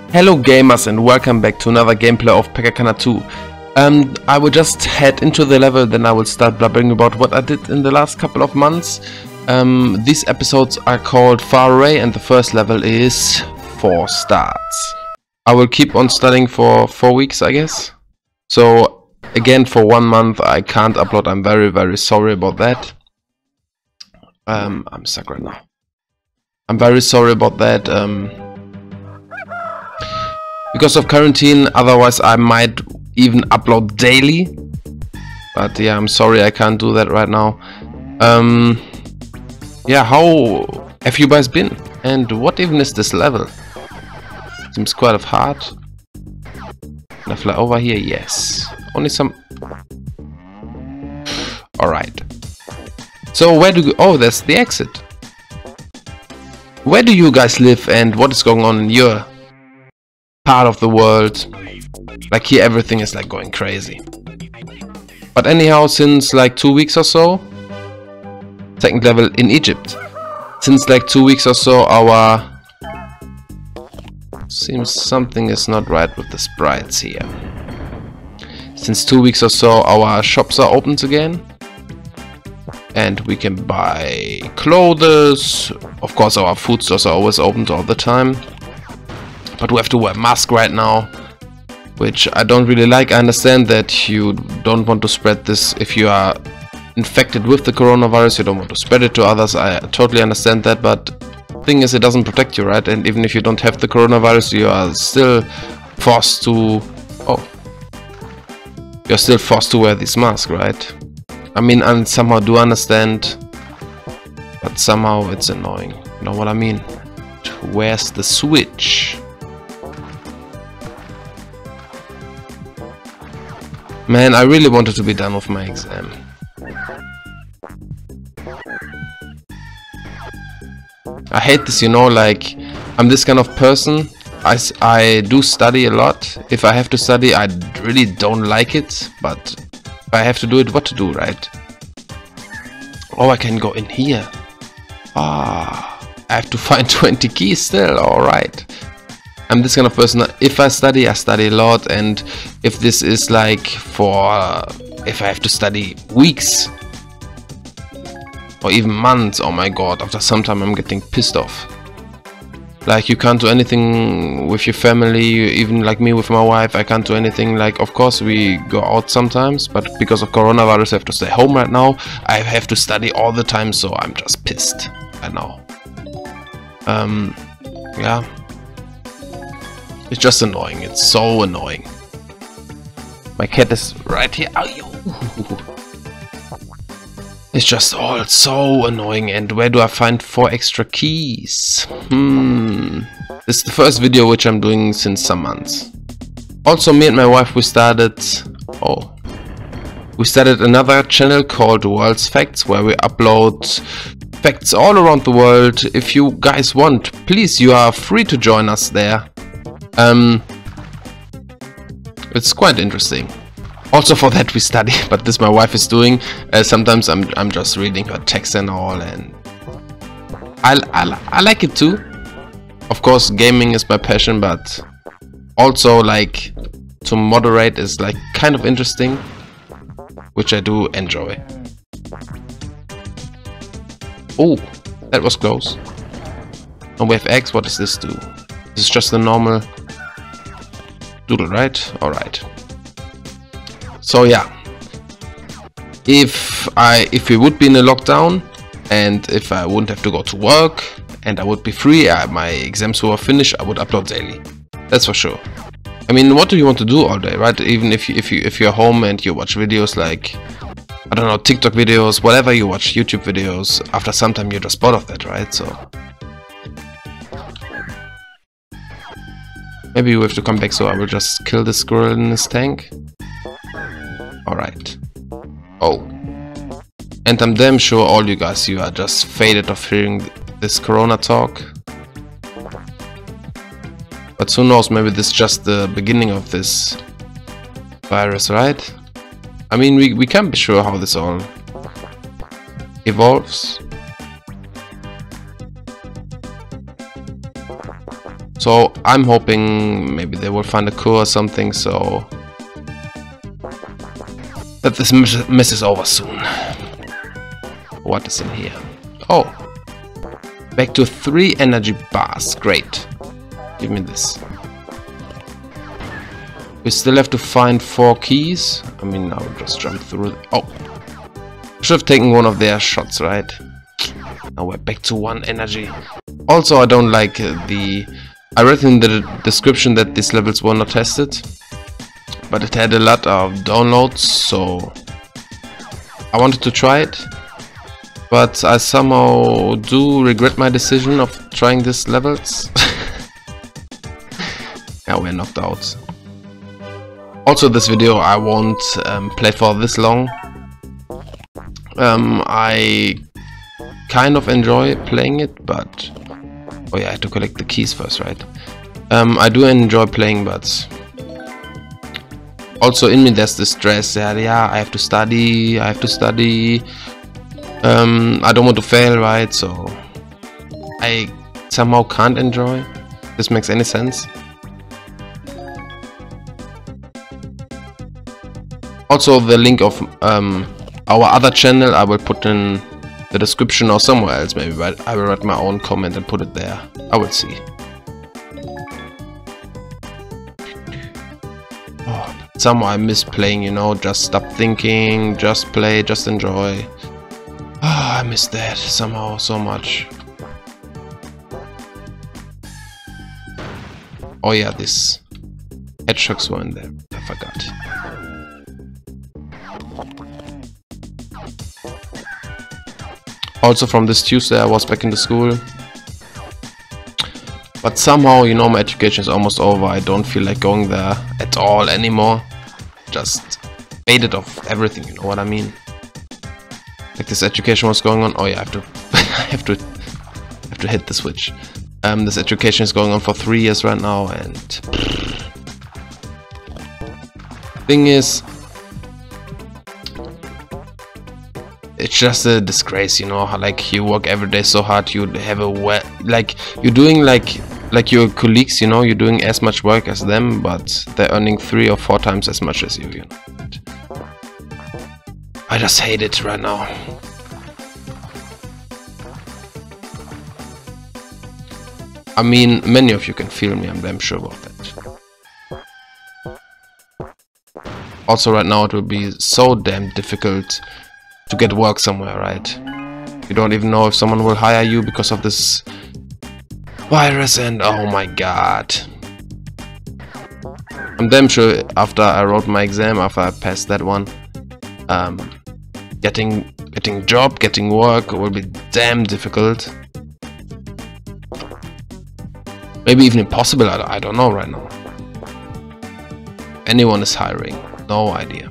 Hello gamers and welcome back to another gameplay of Pekakana 2. I will just head into the level, then I will start blabbering about what I did in the last couple of months. These episodes are called Far Away and the first level is 4 starts. I will keep on studying for 4 weeks, I guess. So again, for 1 month I can't upload. I'm very sorry about that. I'm stuck right now. I'm very sorry about that. Because of quarantine, otherwise I might even upload daily. But yeah, I'm sorry I can't do that right now. Yeah, how have you guys been? And what even is this level? Seems quite of hard. Can I fly over here? Yes. Only some... Alright. So where do you... Oh, there's the exit. Where do you guys live and what is going on in your part of the world? Like here everything is like going crazy. But anyhow, since like 2 weeks or so, second level in Egypt. Since like 2 weeks or so our... Seems something is not right with the sprites here. Since 2 weeks or so our shops are opened again. And we can buy clothes. Of course our food stores are always opened all the time. But we have to wear a mask right now, which I don't really like. I understand that you don't want to spread this if you are infected with the coronavirus. You don't want to spread it to others. I totally understand that, but the thing is it doesn't protect you, right? And even if you don't have the coronavirus, you are still forced to... Oh. You're still forced to wear this mask, right? I mean, I somehow do understand, but somehow it's annoying. You know what I mean? Where's the switch? Man, I really wanted to be done with my exam. I hate this, you know, like, I'm this kind of person. I do study a lot. If I have to study, I really don't like it, but if I have to do it, what to do, right? Oh, I can go in here. Ah, I have to find 20 keys still, alright. I'm this kind of person. If I study a lot, and if this is like for if I have to study weeks or even months, oh my god, after some time I'm getting pissed off. Like, you can't do anything with your family, even like me with my wife, I can't do anything. Like, of course we go out sometimes, but because of coronavirus I have to stay home right now. I have to study all the time, so I'm just pissed right now. Yeah. It's just annoying. It's so annoying. My cat is right here. It's just all so annoying. And where do I find 4 extra keys? This is the first video which I'm doing since some months. Also, me and my wife, we started... Oh. We started another channel called World's Facts, where we upload facts all around the world. If you guys want, please, you are free to join us there. It's quite interesting. Also for that we study, but this my wife is doing. Sometimes I'm just reading her text and all, and I like it too. Of course, gaming is my passion, but also like to moderate is like kind of interesting, which I do enjoy. Oh, that was close. And we have eggs. What does this do? This is just a normal doodle, right? Alright. So yeah, if we would be in a lockdown and if I wouldn't have to go to work and I would be free, my exams were finished, I would upload daily. That's for sure. I mean, what do you want to do all day, right? Even if you're home and you watch videos like, I don't know, TikTok videos, whatever you watch, YouTube videos, after some time you're just bored of that, right? So maybe we have to come back, so I will just kill the squirrel in his tank. Alright. Oh. And I'm damn sure all you guys, you are just faded of hearing this corona talk. But who knows, maybe this is just the beginning of this virus, right? I mean, we can't be sure how this all evolves. So I'm hoping maybe they will find a cure or something, so that this mess is over soon. What is in here? Oh, back to 3 energy bars. Great. Give me this. We still have to find 4 keys. I mean, I'll just jump through. Oh, should have taken one of their shots, right? Now we're back to 1 energy. Also, I don't like I read in the description that these levels were not tested, but it had a lot of downloads, so I wanted to try it. But I somehow do regret my decision of trying these levels. Yeah, we're knocked out. Also, this video I won't play for this long. I kind of enjoy playing it, but oh yeah, I have to collect the keys first, right? I do enjoy playing, but also in me there's the stress that yeah, I have to study. I don't want to fail, right? So I somehow can't enjoy. This makes any sense? Also, the link of our other channel I will put in the description or somewhere else, maybe, but I will write my own comment and put it there. I will see. Oh, somehow I miss playing, you know, just stop thinking, just play, just enjoy. Oh, I miss that somehow so much. Oh yeah, these hedgehogs were in there. I forgot. Also, from this Tuesday I was back in the school. But somehow, you know, my education is almost over. I don't feel like going there at all anymore. Just faded off everything, you know what I mean? Like this education was going on. Oh yeah, I have to hit the switch. This education is going on for 3 years right now, and thing is, it's just a disgrace, you know. How like you work every day so hard, you have a like you're doing like your colleagues, you know, you're doing as much work as them, but they're earning 3 or 4 times as much as you, you know. I just hate it right now. I mean, many of you can feel me, I'm damn sure about that. Also, right now it will be so damn difficult to get work somewhere, right? You don't even know if someone will hire you because of this virus, and oh my god. I'm damn sure after I wrote my exam, after I passed that one, getting job, getting work will be damn difficult. Maybe even impossible, I don't know right now. Anyone is hiring, no idea.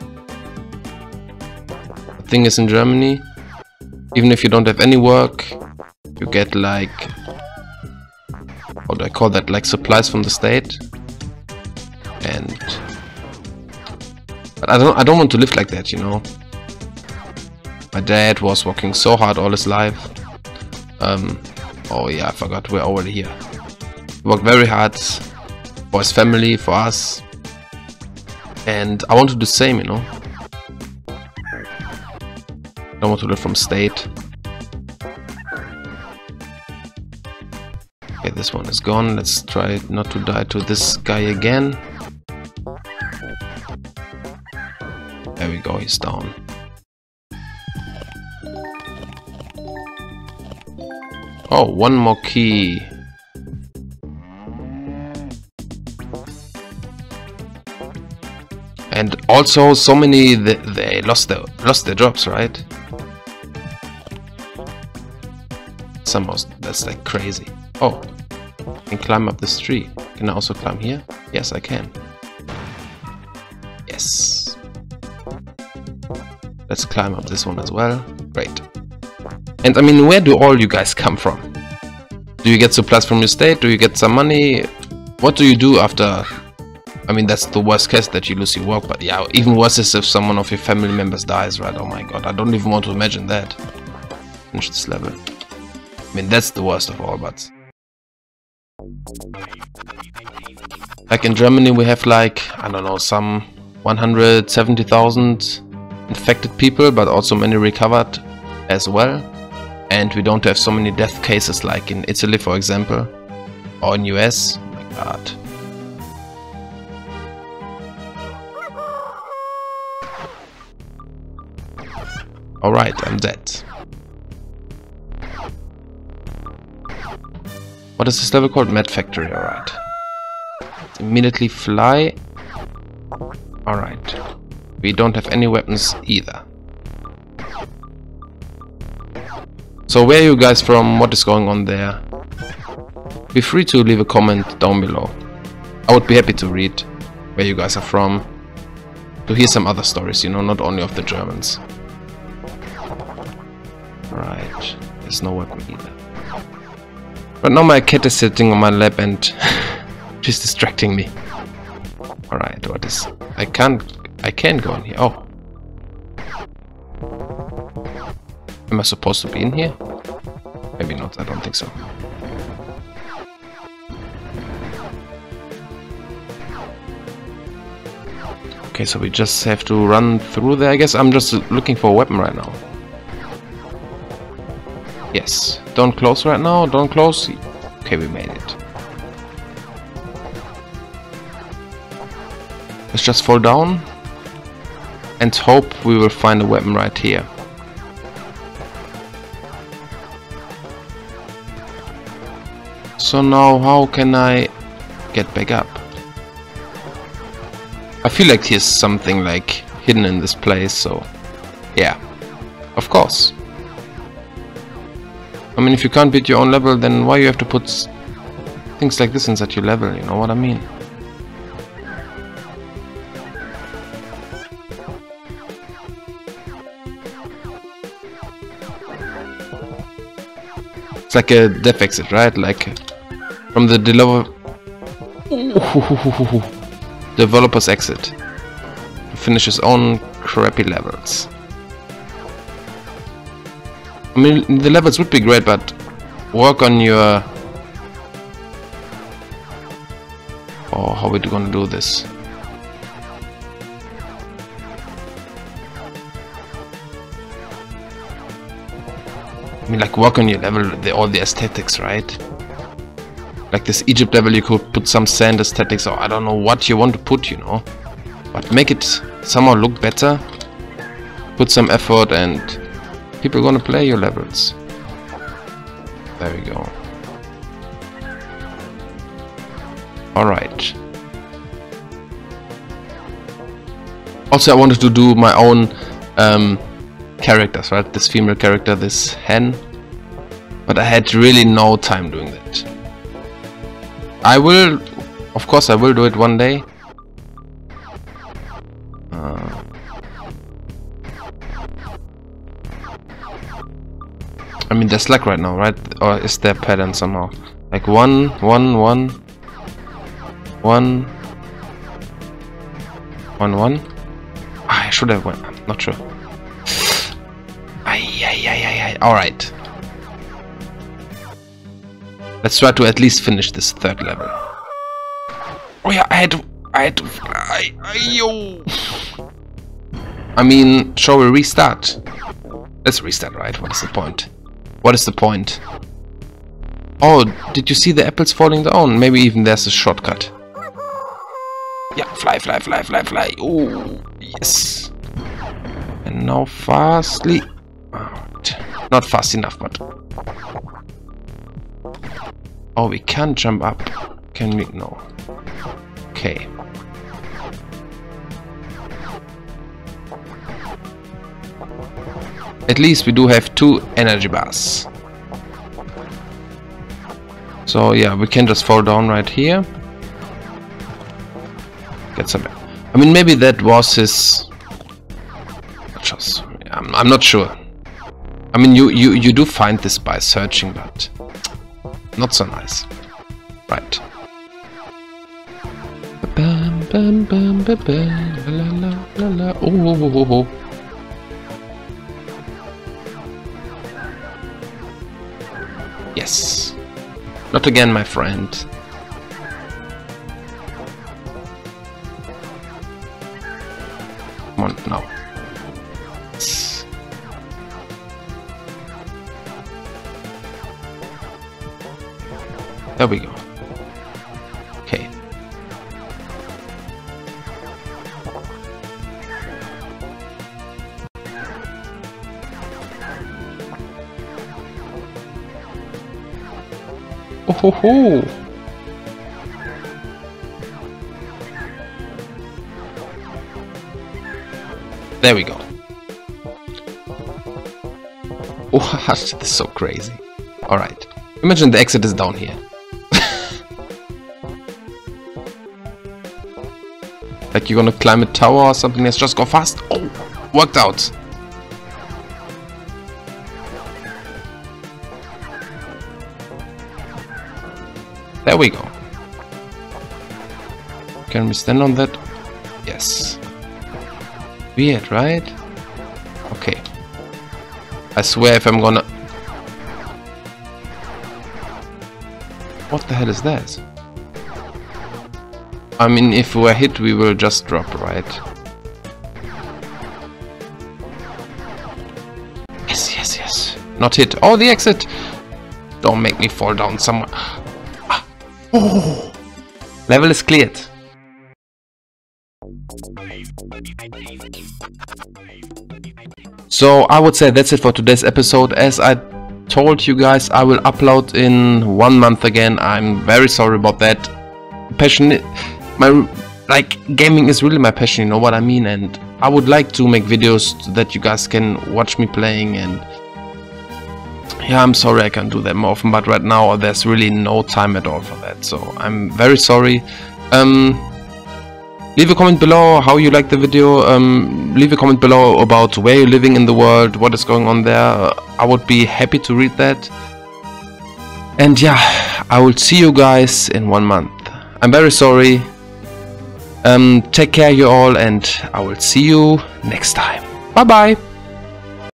The thing is, in Germany, even if you don't have any work, you get like, what do I call that, like supplies from the state. And but I don't want to live like that, you know. My dad was working so hard all his life. Oh yeah, I forgot, we're already here. He worked very hard for his family, for us, and I want to do the same, you know. I don't want to live from state. Okay, this one is gone. Let's try not to die to this guy again. There we go, he's down. Oh, one more key. And also, so many they lost their jobs, right? Somehow that's like crazy. Oh, I can climb up this tree. Can I also climb here? Yes, I can. Yes. Let's climb up this one as well. Great. And I mean, where do all you guys come from? Do you get supplies from your state? Do you get some money? What do you do after? I mean, that's the worst case, that you lose your work, but yeah, even worse is if someone of your family members dies, right? Oh my god, I don't even want to imagine that. Finish this level. I mean, that's the worst of all, but Like in Germany we have like, I don't know, some 170,000 infected people, but also many recovered as well. And we don't have so many death cases like in Italy, for example, or in US. Oh my god. Alright, I'm dead. What is this level called? Med Factory, alright. Immediately fly. Alright. We don't have any weapons either. So where are you guys from? What is going on there? Be free to leave a comment down below. I would be happy to read where you guys are from. To hear some other stories, you know, not only of the Germans. Right. There's no weapon either. But now my cat is sitting on my lap and she's distracting me. Alright, what is... I can't go in here. Oh. Am I supposed to be in here? Maybe not, I don't think so. Okay, so we just have to run through there. I guess I'm just looking for a weapon right now. Yes. Don't close right now, don't close. Okay, we made it. Let's just fall down and hope we will find a weapon right here. So now how can I get back up? I feel like here's something like hidden in this place, so yeah, of course. I mean, if you can't beat your own level, then why you have to put things like this inside your level, you know what I mean? It's like a death exit, right? Like from the developer's exit to finish his own crappy levels. I mean, the levels would be great, but work on your... Oh, how are we gonna do this? I mean, like, work on your level, all the aesthetics, right? Like this Egypt level, you could put some sand aesthetics, or I don't know what you want to put, you know. But make it somehow look better. Put some effort and people are gonna play your levels. There we go. Alright. Also, I wanted to do my own characters, right? This female character, this hen. But I had really no time doing that. I will, of course I will do it one day. I mean, there's lag right now, right? Or is there a pattern somehow? Like 1, 1, 1, 1, 1, 1. I should have went. I'm not sure. Alright. Let's try to at least finish this third level. Oh yeah, I had to fly. Yo. I mean, shall we restart? Let's restart, right? What is the point? What is the point? Oh, did you see the apples falling down? Maybe even there's a shortcut. Yeah, fly, fly, fly, fly, fly. Oh, yes. And now fastly. Not fast enough, but... Oh, we can't jump up. Can we? No. Okay. At least we do have 2 energy bars. So yeah, we can just fall down right here. Get some... I mean, maybe that was his... I'm not sure. I mean, you do find this by searching, but not so nice. Right. Oh. Yes. Not again, my friend. Come on, now. There we go. Okay. Oh ho ho! There we go. Oh, this is so crazy. Alright. Imagine the exit is down here. Like you're gonna climb a tower or something, let's just go fast. Oh, worked out. There we go. Can we stand on that? Yes. Weird, right? Okay. I swear if I'm gonna... What the hell is that? I mean, if we're hit, we will just drop, right? Yes, yes, yes. Not hit. Oh, the exit! Don't make me fall down somewhere. Ah. Oh. Level is cleared. So I would say that's it for today's episode. As I told you guys, I will upload in 1 month again. I'm very sorry about that. Passionate. Gaming is really my passion, you know what I mean, and I would like to make videos that you guys can watch me playing, and yeah, I'm sorry I can't do that more often, but right now there's really no time at all for that, so I'm very sorry. Leave a comment below how you like the video, leave a comment below about where you're living in the world, what is going on there. I would be happy to read that. And yeah, I will see you guys in 1 month. I'm very sorry. Take care you all, and I will see you next time. Bye bye.